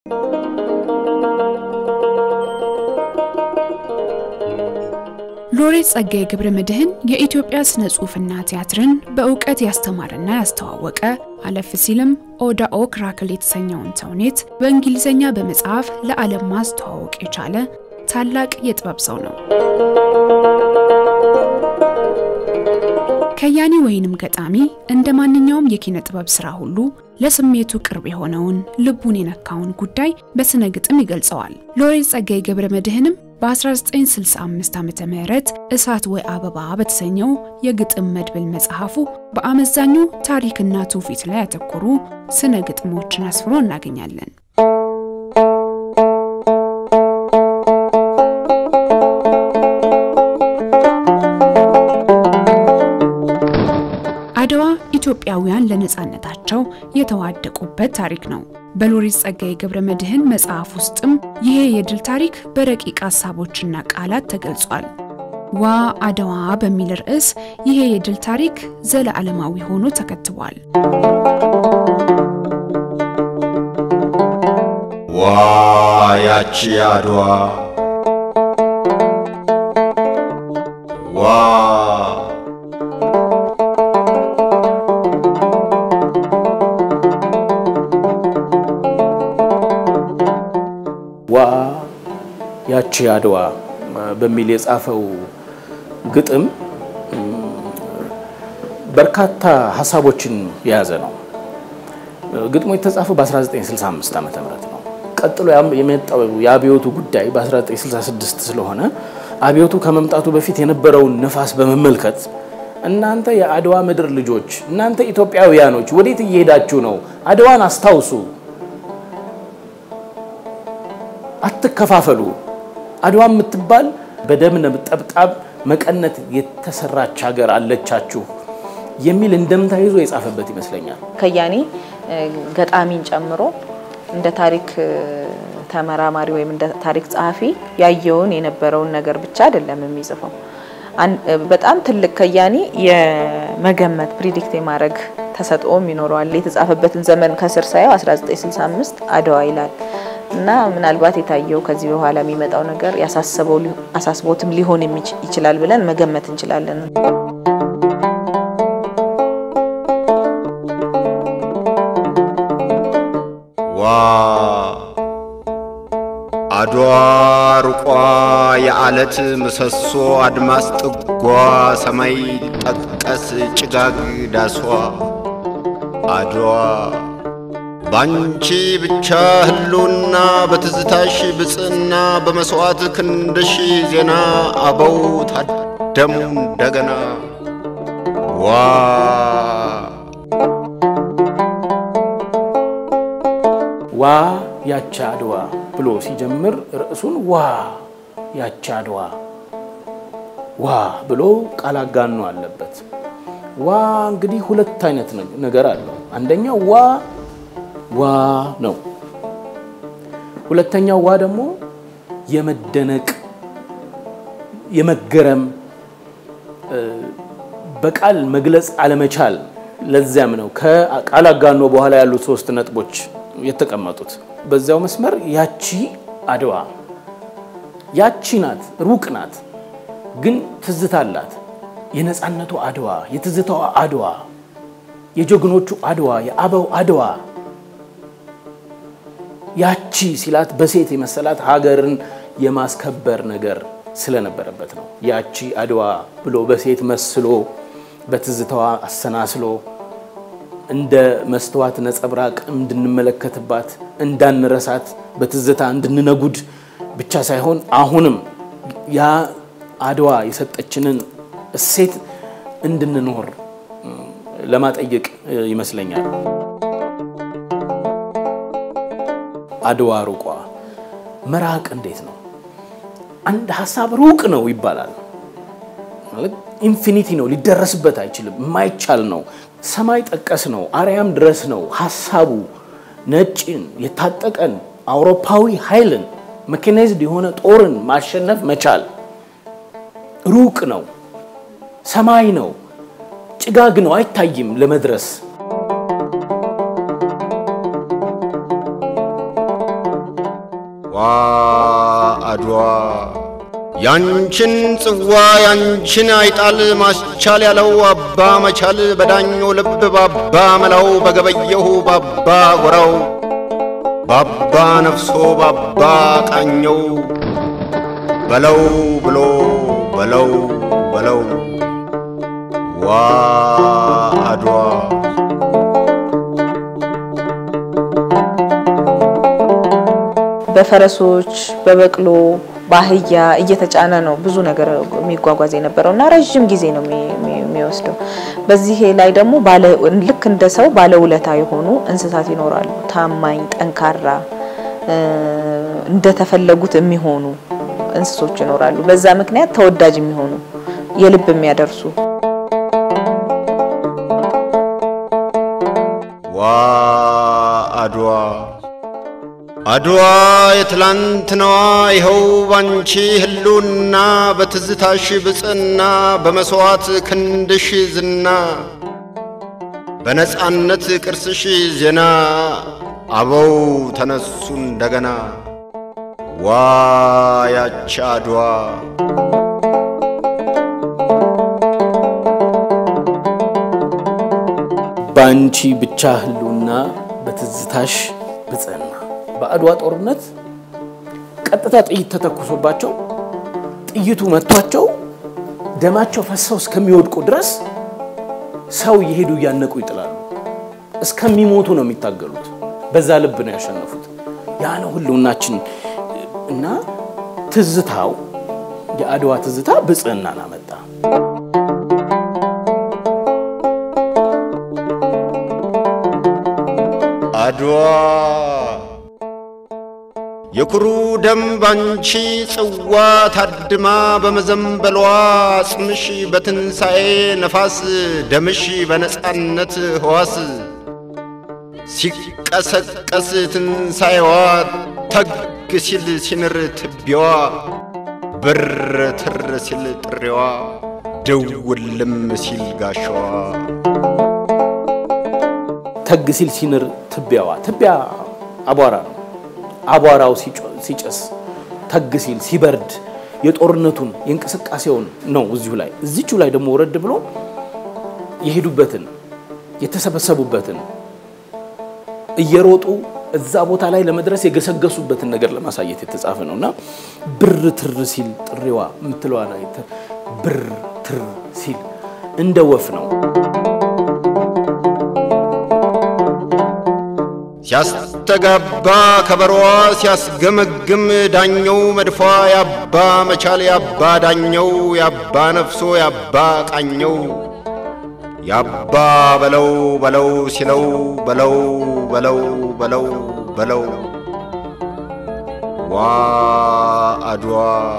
ሎሬት ጸጋዬ ገብረመድህን የኢትዮጵያ ስነ ጽሑፍና ቲያትርን በእውቀት ያስተማረና ያስተዋወቀ አለፍ ሲልም ኦዳ ኦክ ራክል የተሰኘውን ተውኔት በእንግሊዘኛ በመጽሐፍ ለዓለም ማስተዋወቅ የቻለ ታላቅ የጥበብ ሰው ነው። ከያኒ ወይንም ገጣሚ እንደማንኛውም የኪነ ጥበብ ስራ ሁሉ ለስሜቱ ቅርብ የሆነውን ልቡን የነካውን ጉዳይ በስነ ግጥም ይገልጸዋል። ሎሬት ጸጋዬ ገብረመድህንም በ1965 ዓመተ ምህረት እሳት ወይ አበባ በተሰኘው የግጥም መድብል መጽሐፉ በአመዛኙ ታሪክና ትውፊት ላይ ያተኮሩ ስነ ግጥሞችን አስፍሮ እናገኛለን። አድዋ ኢትዮጵያውያን ለነጻነታቸው የተዋደቁበት ታሪክ ነው። በሎሬት ጸጋዬ ገብረመድህን መጽሐፍ ውስጥም ይሄ የድል ታሪክ በረቂቅ ሐሳቦችና ቃላት ተገልጿል። ዋ አድዋ በሚል ርዕስ ይሄ የድል ታሪክ ዘለዓለማዊ ሆኖ ተከትቧል። ዋ ያቺ አድዋ ዋ ያቺ አድዋ በሚል የጻፈው ግጥም በርካታ ሐሳቦችን የያዘ ነው። ግጥሙ የተጻፈው በ1965 ዓመተ ምህረት ነው። ቀጥሎ የመጣው የአብዮቱ ጉዳይ በ1966 ስለሆነ አብዮቱ ከመምጣቱ በፊት የነበረውን ነፋስ በመመልከት እናንተ የአድዋ ምድር ልጆች እናንተ ኢትዮጵያውያኖች ወዴት እየሄዳችሁ ነው? አድዋን አስታውሱ፣ አትከፋፈሉ። አድዋ የምትባል በደም ነጠብጣብ መቀነት የተሰራች ሀገር አለቻችሁ የሚል እንደምታ ይዞ የጻፈበት ይመስለኛል። ከያኒ ገጣሚን ጨምሮ እንደ ታሪክ ተመራማሪ ወይም እንደ ታሪክ ጸሐፊ ያየውን የነበረውን ነገር ብቻ አይደለም የሚጽፈው። በጣም ትልቅ ከያኒ የመገመት ፕሪዲክት የማድረግ ተሰጥኦም ይኖረዋል። የተጻፈበትን ዘመን ከስር ሳይው 1965 አድዋ ይላል እና ምናልባት የታየው ከዚህ በኋላ የሚመጣው ነገር ያሳስቦትም ሊሆን ይችላል ብለን መገመት እንችላለን። ዋ አድዋ ሩቋ የዓለት ምሰሶ አድማስ ጥጓ ሰማይ ጠቀስ ጭጋግ ዳሷ አድዋ ባንቺ ብቻ ህልውና በትዝታሽ ብጽና በመስዋዕት ክንድሽ ዜና አበው ታደሙ እንደገና ዋ ዋ ያቺ አድዋ ብሎ ሲጀምር ርዕሱን ዋ ያቺ አድዋ ዋ ብሎ ቃል አጋኖ አለበት። ዋ እንግዲህ ሁለት አይነት ነገር አለው። አንደኛው ዋ ነው። ሁለተኛው ዋ ደግሞ የመደነቅ የመገረም በቃል መግለጽ አለመቻል። ለዛም ነው ከቃል አጋኖ በኋላ ያሉት ሶስት ነጥቦች የተቀመጡት። በዛው መስመር ያቺ አድዋ ያቺ ናት፣ ሩቅ ናት፣ ግን ትዝታላት። የነጻነቱ አድዋ፣ የትዝታው አድዋ፣ የጀግኖቹ አድዋ፣ የአበው አድዋ ያቺ ሲላት በሴት የመሰላት ሀገርን የማስከበር ነገር ስለነበረበት ነው። ያቺ አድዋ ብሎ በሴት መስሎ በትዝታዋ አሰናስሎ እንደ መስተዋት ነጸብራቅ እንድንመለከትባት እንዳንረሳት በትዝታ እንድንነጉድ ብቻ ሳይሆን አሁንም ያ አድዋ የሰጠችንን እሴት እንድንኖር ለማጠየቅ ይመስለኛል። አድዋ ሩቋ መራቅ እንዴት ነው? አንድ ሐሳብ ሩቅ ነው ይባላል ማለት ኢንፊኒቲ ነው፣ ሊደረስበት አይችልም፣ የማይቻል ነው፣ ሰማይ ጠቀስ ነው፣ አርያም ድረስ ነው ሐሳቡ። ነጭን የታጠቀን አውሮፓዊ ኃይልን መካናይዝድ የሆነ ጦርን ማሸነፍ መቻል ሩቅ ነው፣ ሰማይ ነው፣ ጭጋግ ነው፣ አይታይም ለመድረስ። ዋ አድዋ ያንቺን ጽዋ ያንቺን አይጣል ማስቻል ያለው አባ መቻል በዳኞ ልብ ባባ መላው በገበየሁ ባባ ጎራው ባባ ነፍሶ ባባ ቃኘው በለው ብሎ በለው ዋ አድዋ በፈረሶች በበቅሎ ባህያ እየተጫነ ነው ብዙ ነገር የሚጓጓዝ የነበረውና ረጅም ጊዜ ነው የሚወስደው በዚህ ላይ ደግሞ ልክ እንደ ሰው ባለውለታ የሆኑ እንስሳት ይኖራሉ ታማኝ ጠንካራ እንደተፈለጉት የሚሆኑ እንስሶች ይኖራሉ በዛ ምክንያት ተወዳጅ የሚሆኑ የልብ የሚያደርሱ ዋ አድዋ አድዋ የትላንትናዋ ይኸው ባንቺ ህልውና በትዝታሽ ብጽና በመስዋዕት ክንድሽ ዝና በነጻነት ቅርስሽ ዜና አበው ተነሱ እንደገና ዋ ያቺ አድዋ ባንቺ ብቻ ህልውና በትዝታሽ ብጽና በአድዋ ጦርነት ቀጥታ ጥይት ተተኩሶባቸው ጥይቱ መቷቸው ደማቸው ፈሰው እስከሚወድቁ ድረስ ሰው ይሄዱ ያነቁ ይጥላሉ እስከሚሞቱ ነው የሚታገሉት በዛ ልብ ነው ያሸነፉት ያ ነው ህልውናችን እና ትዝታው የአድዋ ትዝታ ብጽናና መጣ አድዋ የኩሩ ደም ባንቺ ጽዋ ታድማ በመዘንበሏ አጽምሽ በትንሳኤ ነፋስ ደምሽ በነጻነት ህዋስ ሲቀሰቀስ ትንሳኤዋ ተግ ሲል ሲንር ትቢዋ ብር ትር ሲል ጥሪዋ ደውልም ሲል ጋሻዋ ተግ ሲል ሲንር ትቢያዋ ትቢያ አቧራ ነው አቧራው ሲጨስ ተግ ሲል ሲበርድ የጦርነቱን የእንቅስቃሴውን ነው እዚሁ ላይ ደግሞ ወረድ ብሎ የሄዱበትን የተሰበሰቡበትን እየሮጡ እዛ ቦታ ላይ ለመድረስ የገሰገሱበትን ነገር ለማሳየት የተጻፈ ነውና ብር ትር ሲል ጥሪዋ ምትለዋ ላይ ብር ትር ሲል እንደ ወፍ ነው ሲያስተጋባ ከበሮዋ ሲያስገመግም ዳኘው መድፏ ያባ መቻል ያባ ዳኘው ያባ ነፍሶ ያባ ቃኘው ያባ በለው ሲለው በለው ዋ አድዋ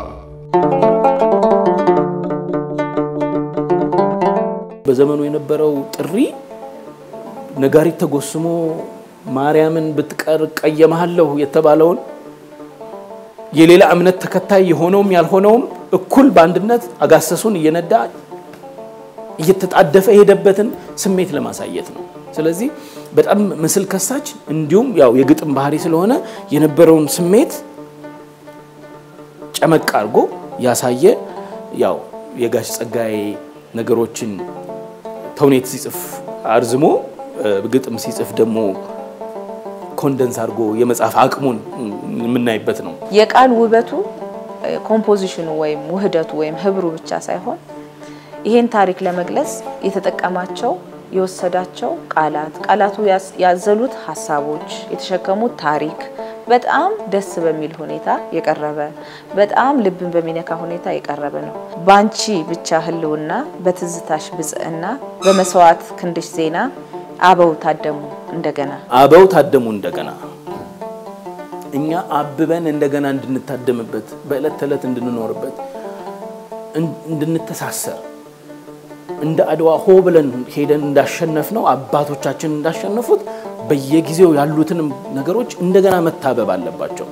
በዘመኑ የነበረው ጥሪ ነጋሪት ተጎስሞ ማርያምን ብትቀር ቀየማለሁ የተባለውን የሌላ እምነት ተከታይ የሆነውም ያልሆነውም እኩል በአንድነት አጋሰሱን እየነዳ እየተጣደፈ ሄደበትን ስሜት ለማሳየት ነው ስለዚህ በጣም ምስል ከሳች እንዲሁም ያው የግጥም ባህሪ ስለሆነ የነበረውን ስሜት ጨመቅ አድርጎ ያሳየ ያው የጋሽ ጸጋዬ ነገሮችን ተውኔት ሲጽፍ አርዝሞ ግጥም ሲጽፍ ደግሞ ኮንደንስ አድርጎ የመጻፍ አቅሙን የምናይበት ነው የቃል ውበቱ ኮምፖዚሽኑ ወይም ውህደቱ ወይም ህብሩ ብቻ ሳይሆን ይሄን ታሪክ ለመግለጽ የተጠቀማቸው የወሰዳቸው ቃላቱ ያዘሉት ሐሳቦች የተሸከሙት ታሪክ በጣም ደስ በሚል ሁኔታ የቀረበ በጣም ልብን በሚነካ ሁኔታ የቀረበ ነው ባንቺ ብቻ ህልውና በትዝታሽ ብጽዕና በመስዋዕት ክንድሽ ዜና አበው ታደሙ እንደገና እኛ አብበን እንደገና እንድንታደምበት በእለት ተለት እንድንኖርበት እንድንተሳሰር እንደ አድዋ ሆ ብለን ሄደን እንዳሸነፍነው አባቶቻችን እንዳሸነፉት በየጊዜው ያሉትን ነገሮች እንደገና መታበብ አለባቸው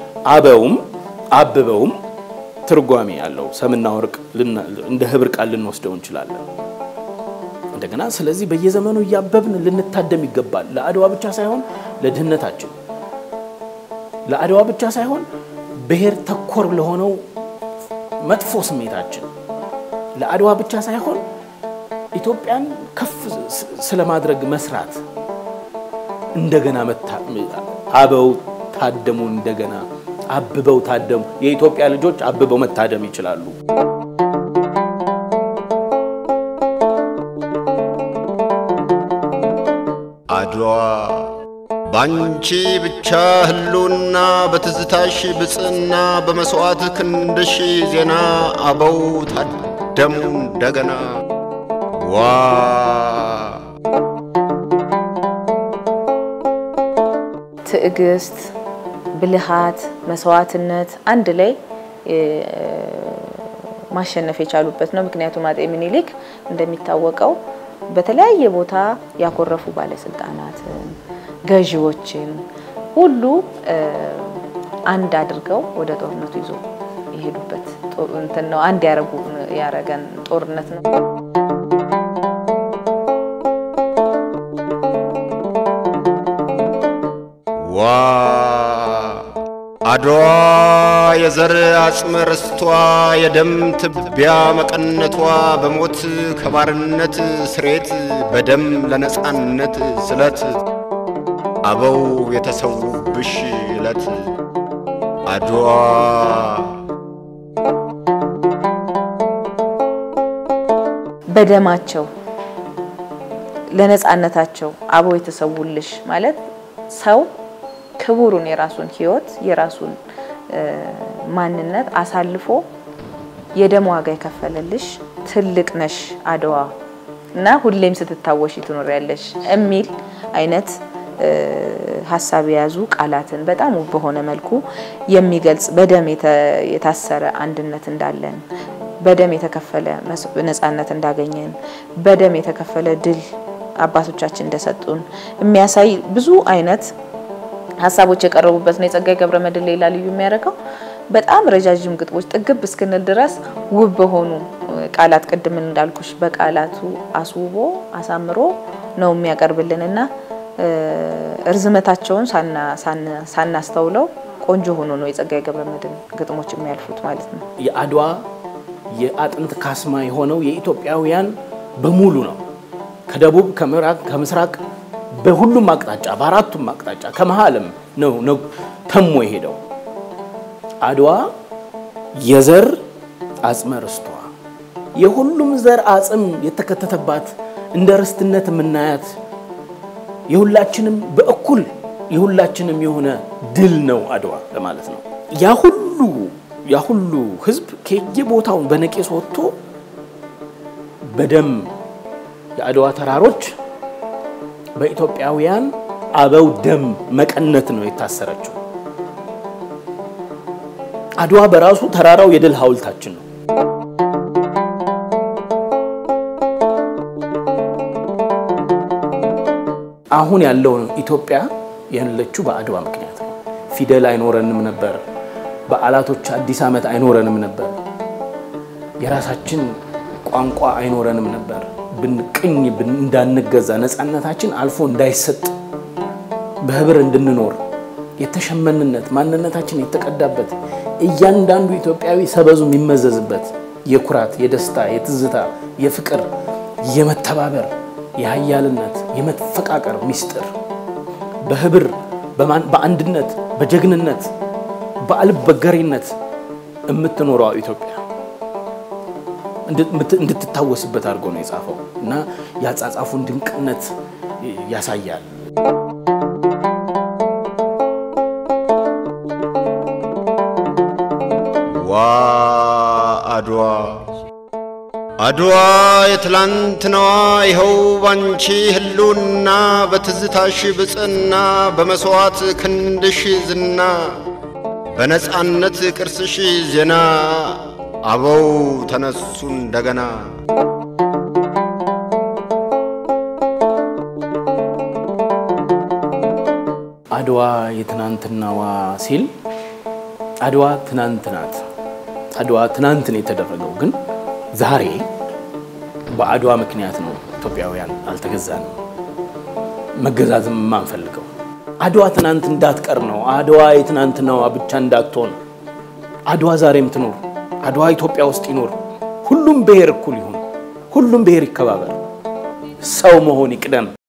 አበበውም ትርጓሜ ያለው ሰምና ወርቅ እንደ ህብር ቃል ልንወስደው እንችላለን እንደገና ስለዚህ በየዘመኑ ያበብን ልንታደም ይገባል ለአድዋ ብቻ ሳይሆን ለድህነታችን ለአድዋ ብቻ ሳይሆን ብሔር ተኮር ለሆነው መጥፎ ስሜታችን ለአድዋ ብቻ ሳይሆን ኢትዮጵያን ከፍ ስለማድረግ መስራት እንደገና አበው ታደሙ እንደገና አብበው ታደሙ የኢትዮጵያ ልጆች አብበው መታደም ይችላሉ አድዋ ባንቺ ብቻ ህልውና በትዝታሽ ብጽና በመስዋዕት ክንድሽ ዜና አበው ታደሙ እንደገና ዋ ትዕግስት ብልሃት መስዋዕትነት አንድ ላይ ማሸነፍ የቻሉበት ነው ምክንያቱም አጤ ምኒልክ እንደሚታወቀው በተለያየ ቦታ ያኮረፉ ባለስልጣናትን ገዢዎችን ሁሉ አንድ አድርገው ወደ ጦርነቱ ይዞ ይሄዱበት እንትን ነው አንድ ያረገን ጦርነት ነው ዋ አድዋ የዘር አጽመ ርስቷ የደም ትቢያ መቀነቷ በሞት ከባርነት ስሬት በደም ለነጻነት ስለት አበው የተሰውብሽ ዕለት አድዋ በደማቸው ለነጻነታቸው አበው የተሰውልሽ ማለት ሰው ክቡሩን የራሱን ህይወት የራሱን ማንነት አሳልፎ የደም ዋጋ የከፈለልሽ ትልቅ ነሽ አድዋ እና ሁሌም ስትታወሺ ትኖሪያለሽ እሚል አይነት ሐሳብ ያዙ ቃላትን በጣም በሆነ መልኩ የሚገልጽ በደም የታሰረ አንድነት እንዳለን በደም የተከፈለ ነጻነት እንዳገኘን በደም የተከፈለ ድል አባቶቻችን እንደሰጡን የሚያሳይ ብዙ አይነት ሐሳቦች የቀረቡበት ነው የጸጋዬ ገብረመድህን ሌላ ልዩ የሚያረጋው በጣም ረጃጅም ግጥሞች ጥግብ እስከነል ድረስ ውብ በሆኑ ቃላት ቅድም እንዳልኩሽ በቃላቱ አስውቦ አሳምሮ ነው የሚያቀርብልንና እርዝመታቸውን ሳናስተውለው ቆንጆ ሆኖ ነው የጸጋዬ ገብረመድህን ግጥሞች የሚያልፉት ማለት ነው የአድዋ የአጥንት ካስማ የሆነው የኢትዮጵያውያን በሙሉ ነው ከደቡብ ከምዕራብ ከምስራቅ በሁሉም አቅጣጫ በአራቱም አቅጣጫ ከመሃልም ነው ተሞ ይሄደው አድዋ የዘር አጽመ ርስቷ የሁሉም ዘር አጽም የተከተተባት እንደ ርስትነት ምናያት የሁላችንም በእኩል የሁላችንም የሆነ ድል ነው አድዋ ለማለት ነው ያ ሁሉ ህዝብ ከየቦታው በነቄስ ወጥቶ በደም የአድዋ ተራሮች በኢትዮጵያውያን አበው ደም መቀነት ነው የታሰረችው አድዋ በራሱ ተራራው የድል ሐውልታችን ነው አሁን ያለው ኢትዮጵያ ያለችው በአድዋ ምክንያት ነው ፊደል አይኖረንም ነበር በዓላቶች አዲስ ዓመት አይኖረንም ነበር የራሳችን ቋንቋ አይኖረንም ነበር ብንቅኝ እንዳንገዛ ነጻነታችን አልፎ እንዳይሰጥ በህብር እንድንኖር የተሸመንነት ማንነታችን የተቀዳበት እያንዳንዱ ኢትዮጵያዊ ሰበዙ የሚመዘዝበት የኩራት የደስታ የትዝታ የፍቅር የመተባበር የኃያልነት የመፈቃቀር ሚስጥር በህብር በአንድነት በጀግንነት በአልበገሪነት እምትኖረው ኢትዮጵያ እንድትታወስበት አድርጎ ነው የጻፈው እና ያጻጻፉን ድንቅነት ያሳያል ዋ አድዋ አድዋ የትላንትናዋ ይኸው ባንቺ ህልውና በትዝታሽ ብጽና በመስዋዕት ክንድሽ ዝና በነጻነት ቅርስሽ ዜና አበው ተነሱ እንደገና አድዋ የትናንትናዋ ሲል አድዋ ትናንትናት አድዋ ትናንትን የተደረገው ግን ዛሬ በአድዋ ምክንያት ነው ኢትዮጵያውያን አልተገዛንም መገዛዝም ማንፈልገው አድዋ ትናንት እንዳትቀር ነው አድዋ የትናንት ነው ብቻ እንዳትሆን አድዋ ዛሬም ትኖር አድዋ ኢትዮጵያ ውስጥ ይኖር ሁሉም ብሔር እኩል ይሁን ሁሉም ብሔር ይከባበር ሰው መሆን ይቅደም